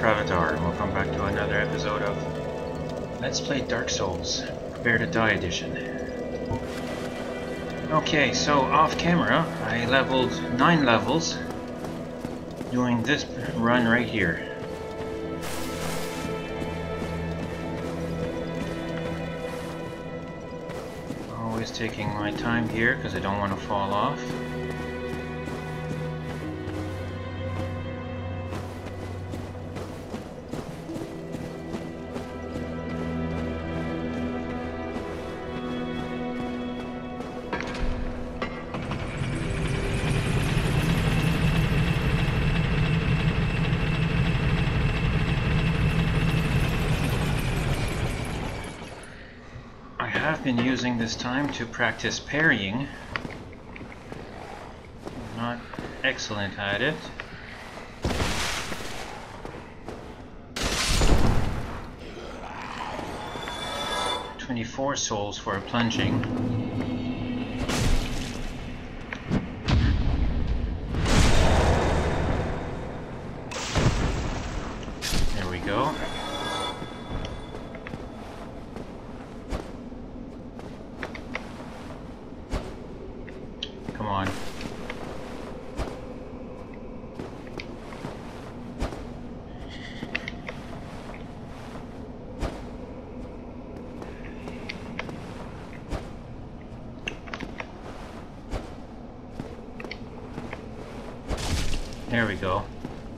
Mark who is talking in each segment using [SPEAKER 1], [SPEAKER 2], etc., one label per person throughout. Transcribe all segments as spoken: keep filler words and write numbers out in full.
[SPEAKER 1] FrAvatar, and welcome back to another episode of Let's Play Dark Souls, Prepare to Die edition. Okay, so off camera, I leveled nine levels doing this run right here. Always taking my time here because I don't want to fall off. I've been using this time to practice parrying. I'm not excellent at it. twenty-four souls for plunging. There we go. Come on. There we go.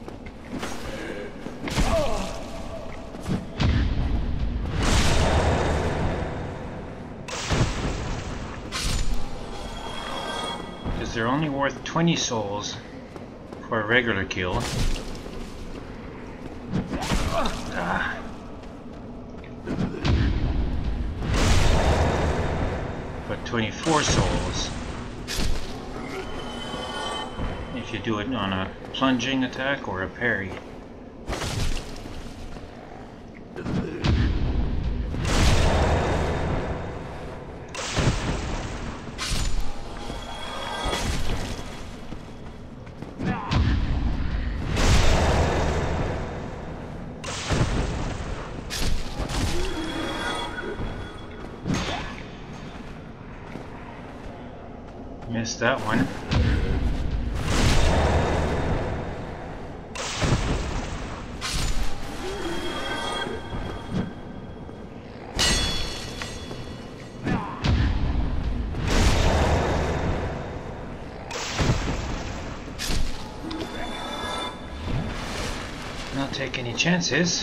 [SPEAKER 1] They're only worth twenty souls for a regular kill. Ah. But twenty-four souls if you do it on a plunging attack or a parry. Missed that one. Not take any chances.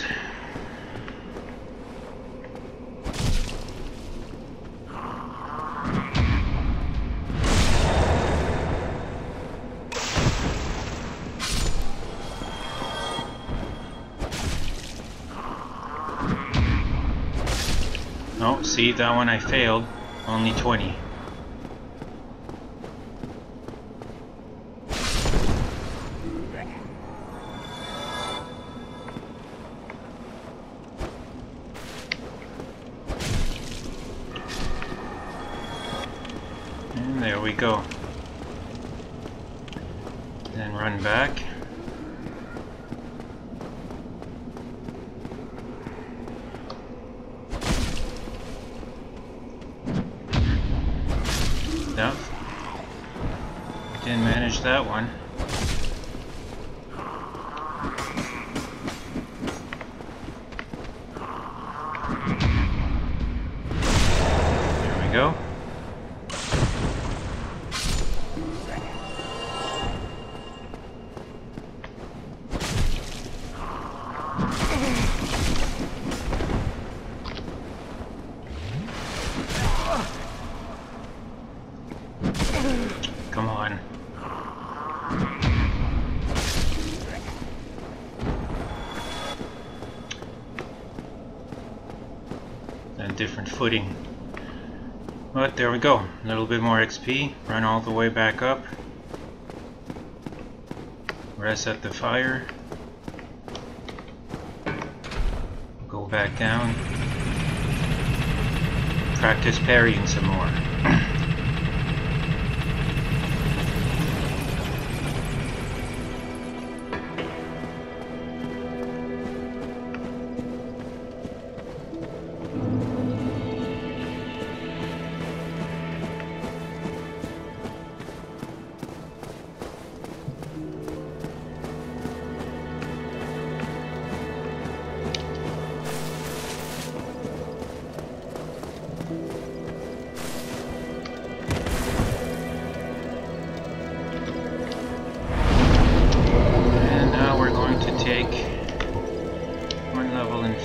[SPEAKER 1] Oh, see, that one I failed. Only twenty. And there we go. Then run back. No, didn't manage that one. There we go. Come on. A different footing. But there we go. A little bit more X P. Run all the way back up. Reset the fire. Go back down. Practice parrying some more.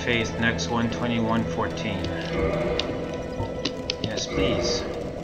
[SPEAKER 1] faith, next one, twenty-one fourteen. Yes, please.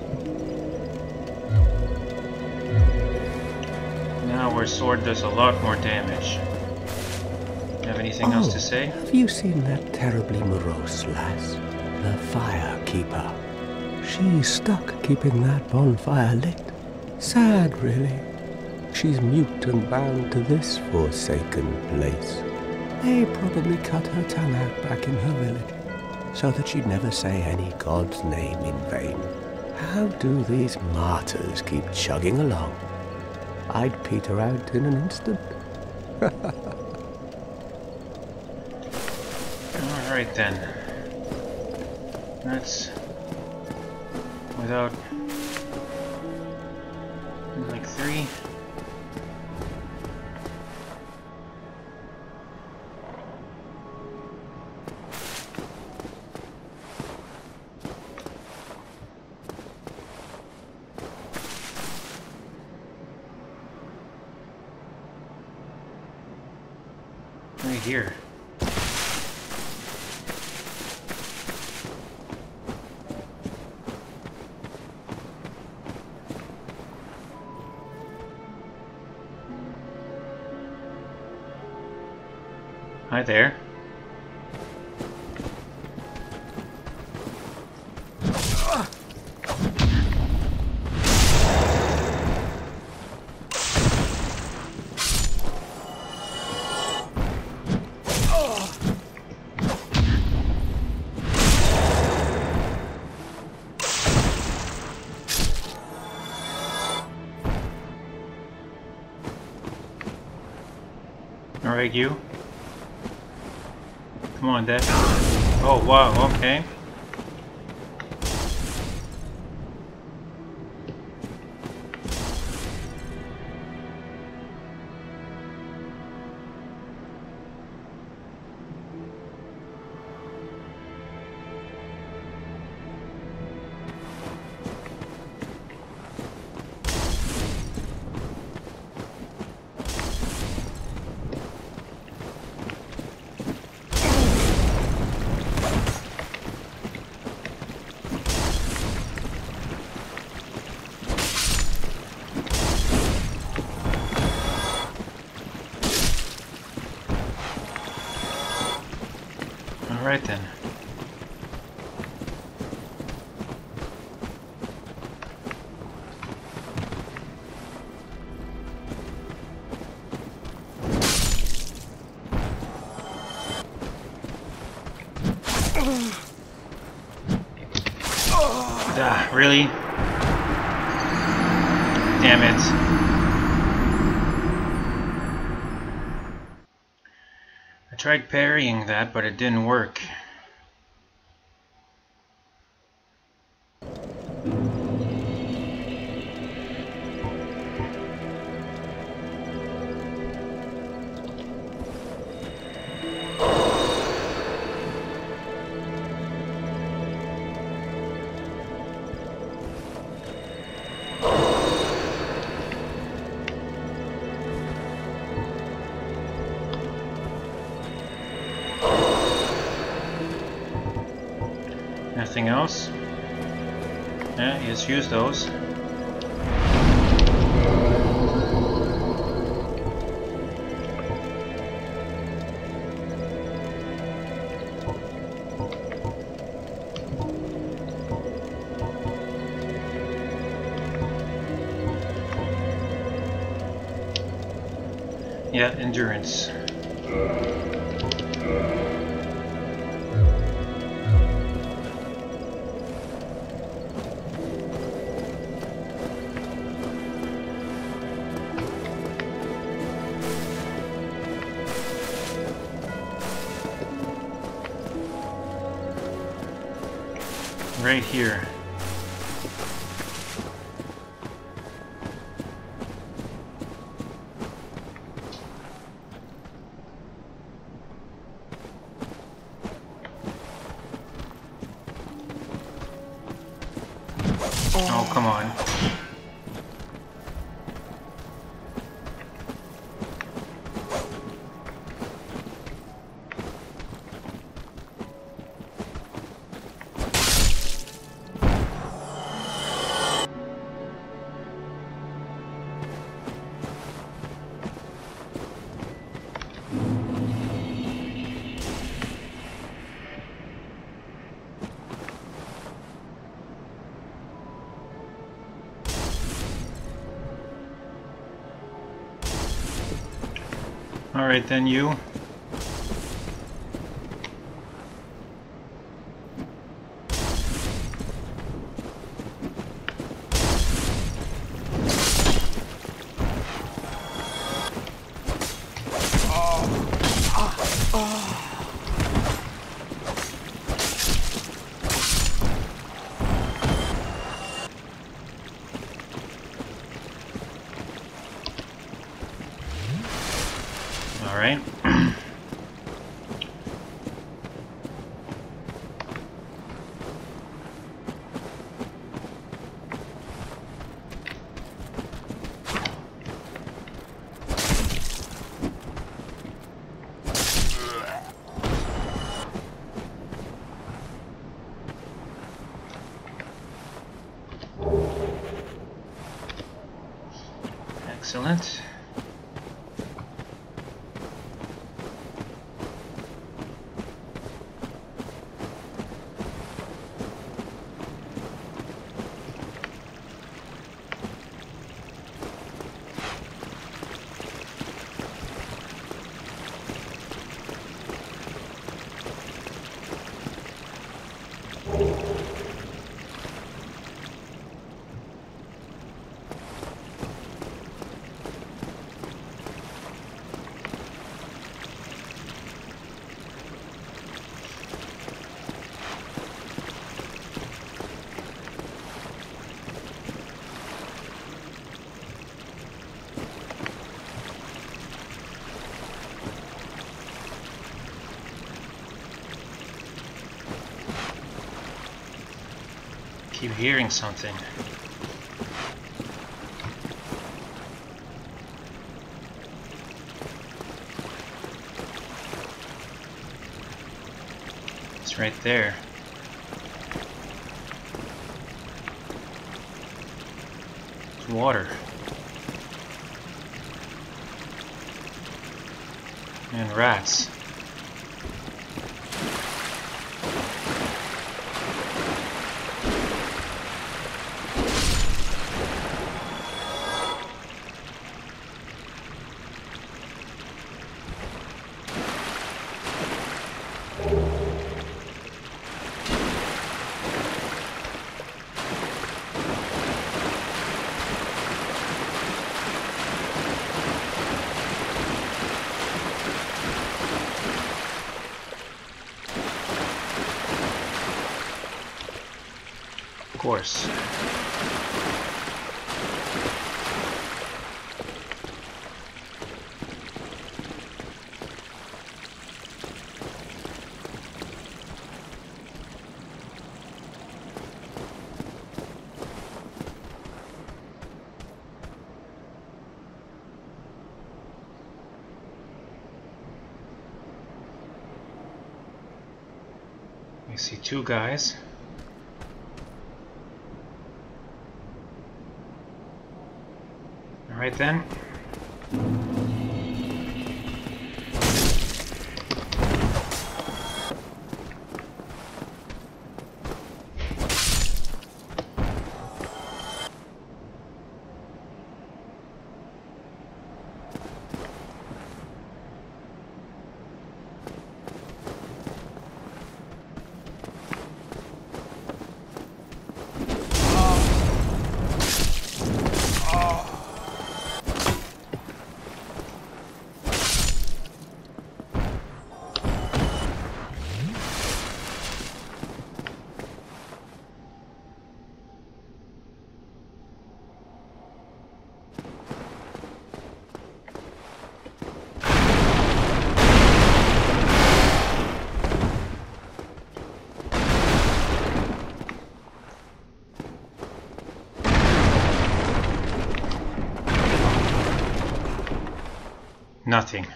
[SPEAKER 1] Now our sword does a lot more damage. Have anything
[SPEAKER 2] oh,
[SPEAKER 1] else to say?
[SPEAKER 2] Have you seen that terribly morose lass? The Firekeeper. She's stuck keeping that bonfire lit. Sad, really. She's mute and bound to this forsaken place. They probably cut her tongue out back in her village, so that she'd never say any god's name in vain. How do these martyrs keep chugging along? I'd peter out in an instant.
[SPEAKER 1] Alright then. That's without like three. Right here. Hi there. Alright, you. Come on, Dad. Oh, wow, okay. Alright then. Ah, really? Damn it. I tried parrying that, but it didn't work. Nothing else? Yeah, just use those. Yeah, endurance. Right here. Oh, come on. Alright then, you. Alright. Excellent. Keep hearing something. It's right there. It's water. And rats. Of course. I see two guys. Alright then. Nothing.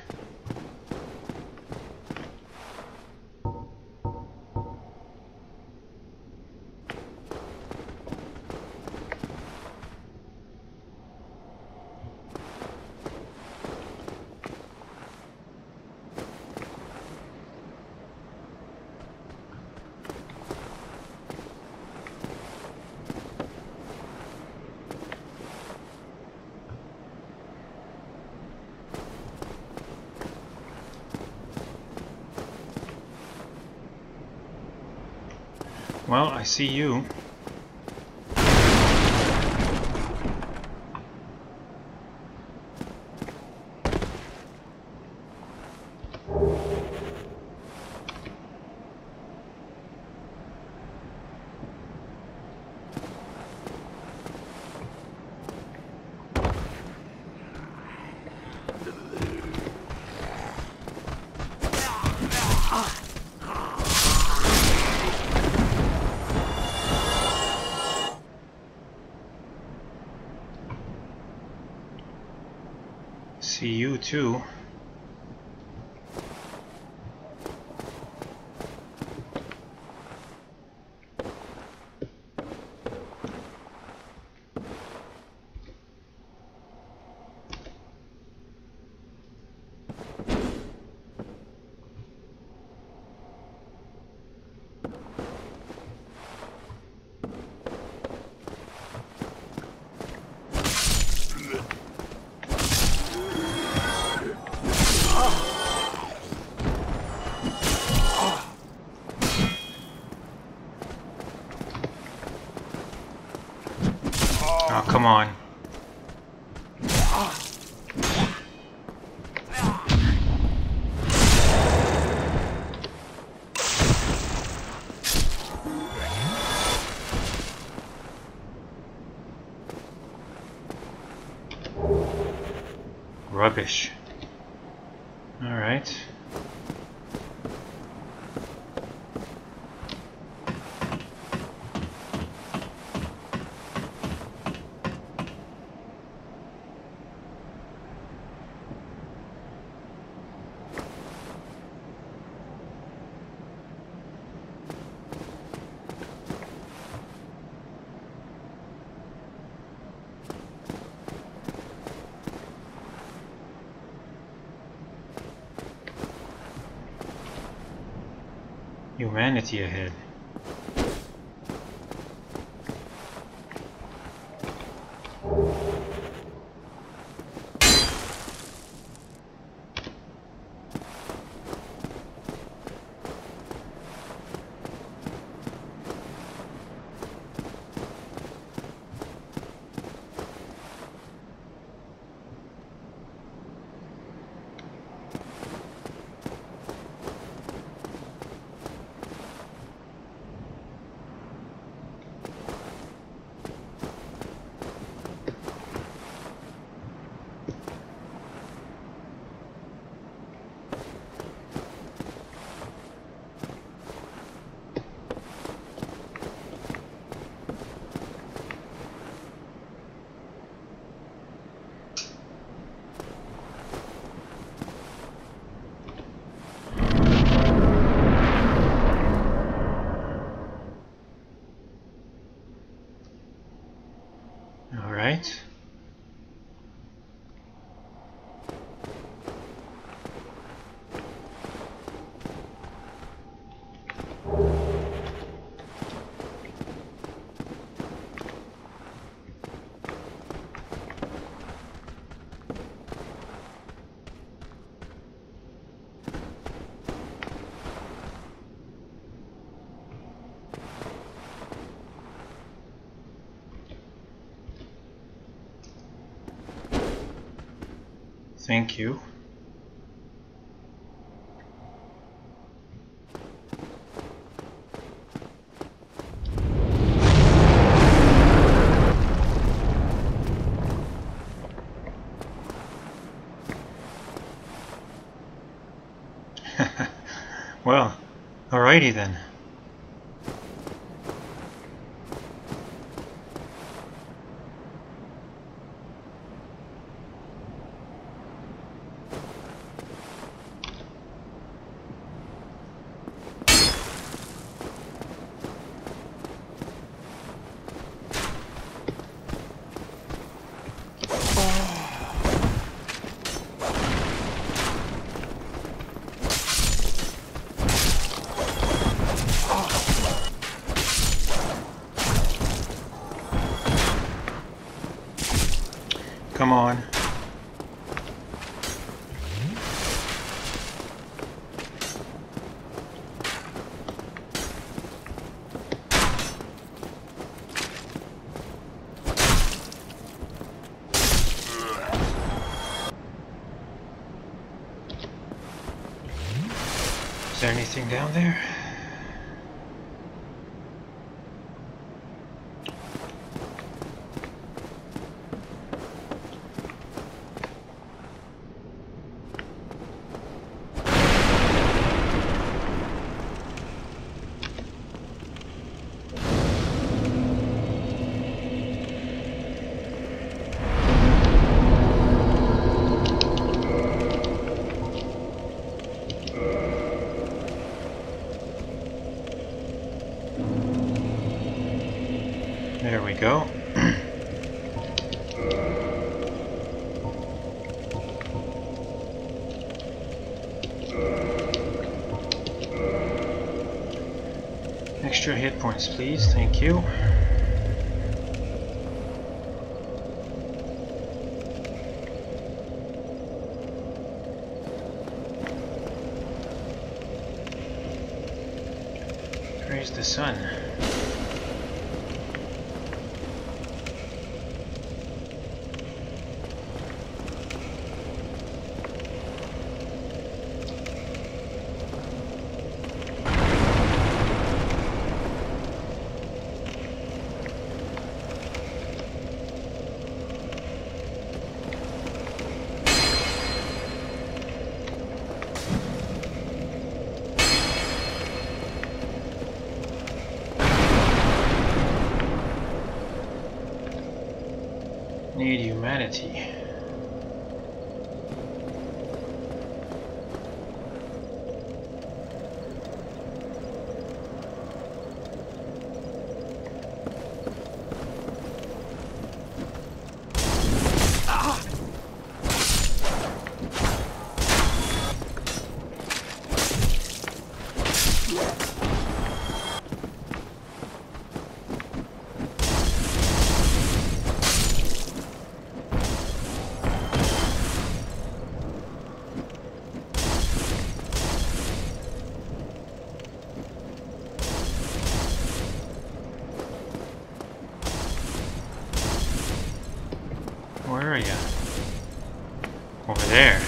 [SPEAKER 1] Well, I see you. See you too. Oh, come on. Rubbish. All right. Humanity ahead. All right. Thank you. Well, alrighty then. Come on. Is there anything down there? There we go. Extra hit points, please. Thank you. Praise the sun. Need humanity. Where are you? Over there.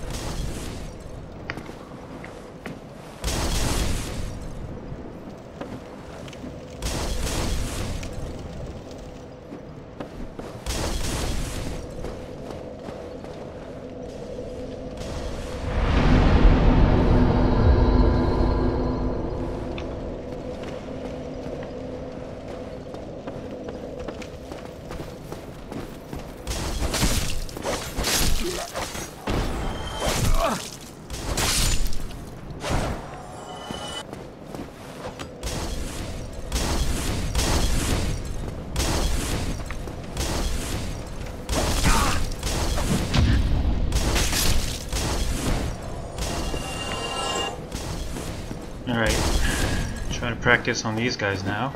[SPEAKER 1] Alright, try to practice on these guys now.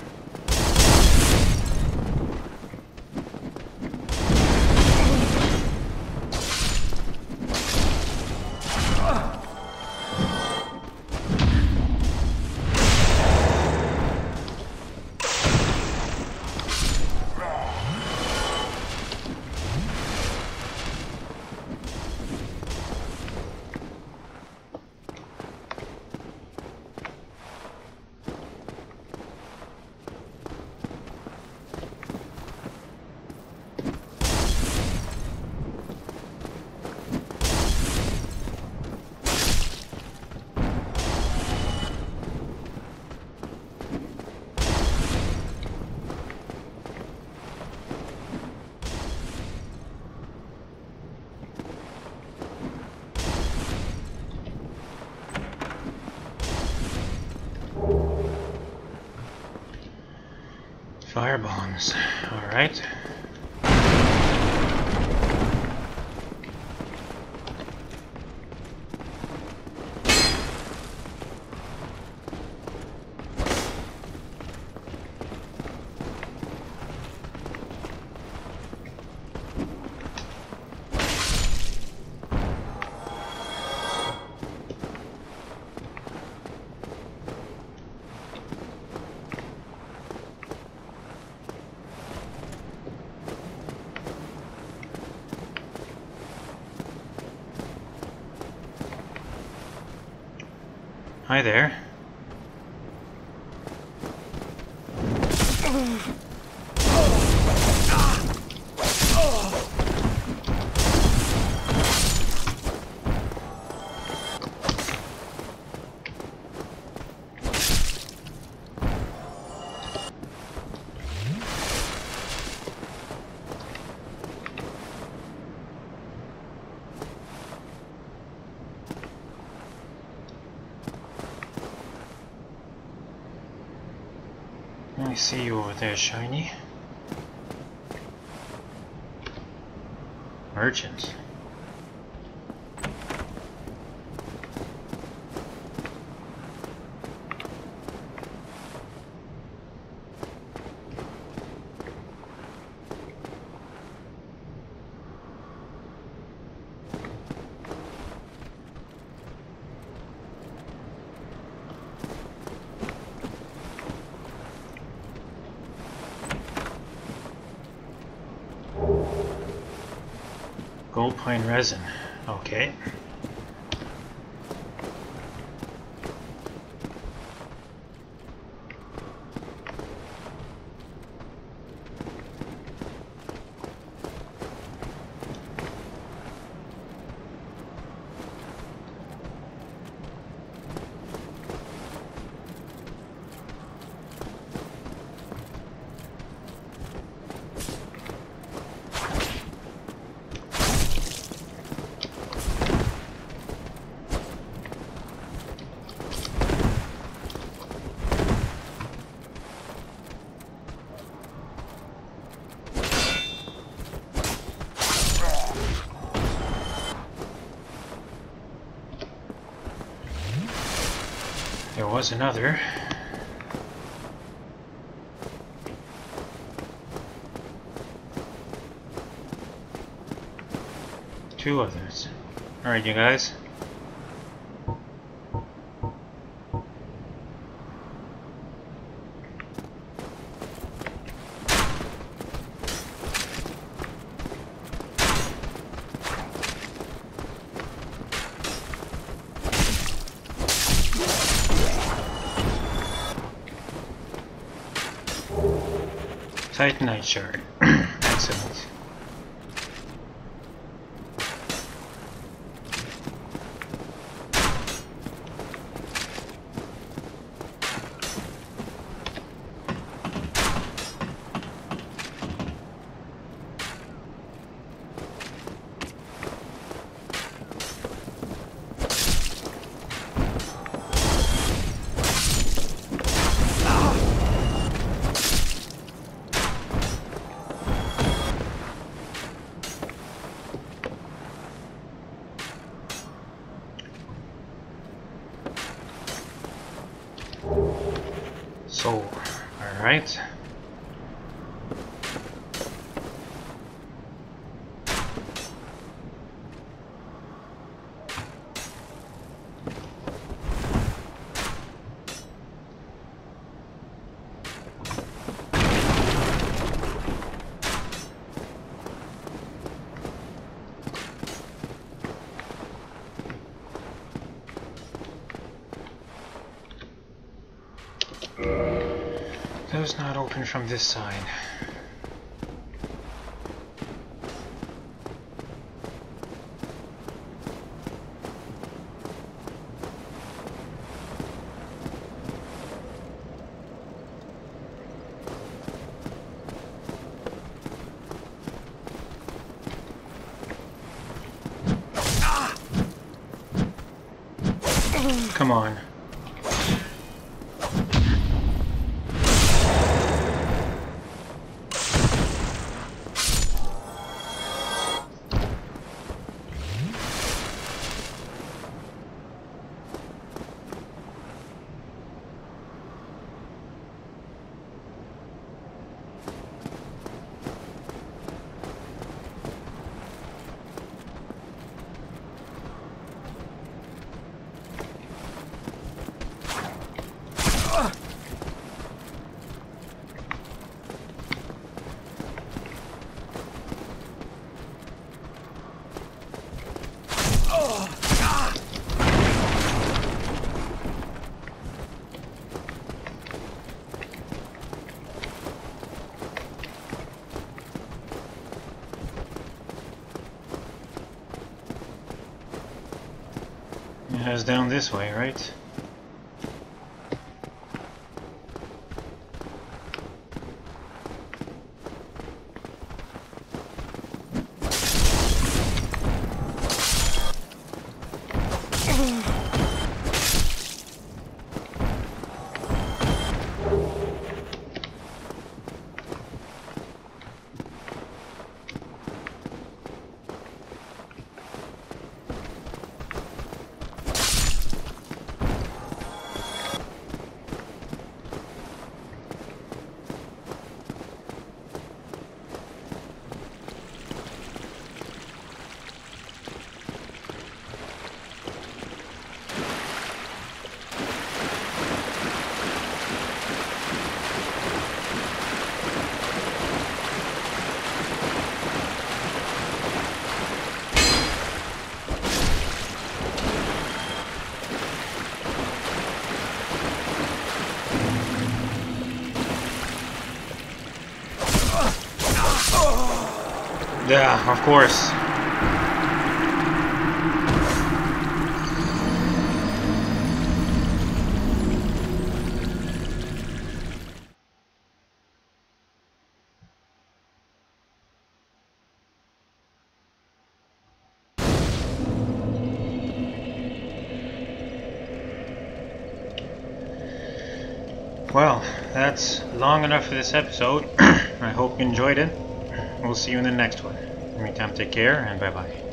[SPEAKER 1] Fire bombs. All right. Hi there. I see you over there, Shiny. Merchant. Gold pine resin. Okay. There was another. Two others. Alright, you guys. Titanite shard. Excellent. So, alright. Does not open from this side. Come on. us down this way, right? Yeah, of course. Well, that's long enough for this episode. I hope you enjoyed it. We'll see you in the next one. In the meantime, take care and bye bye.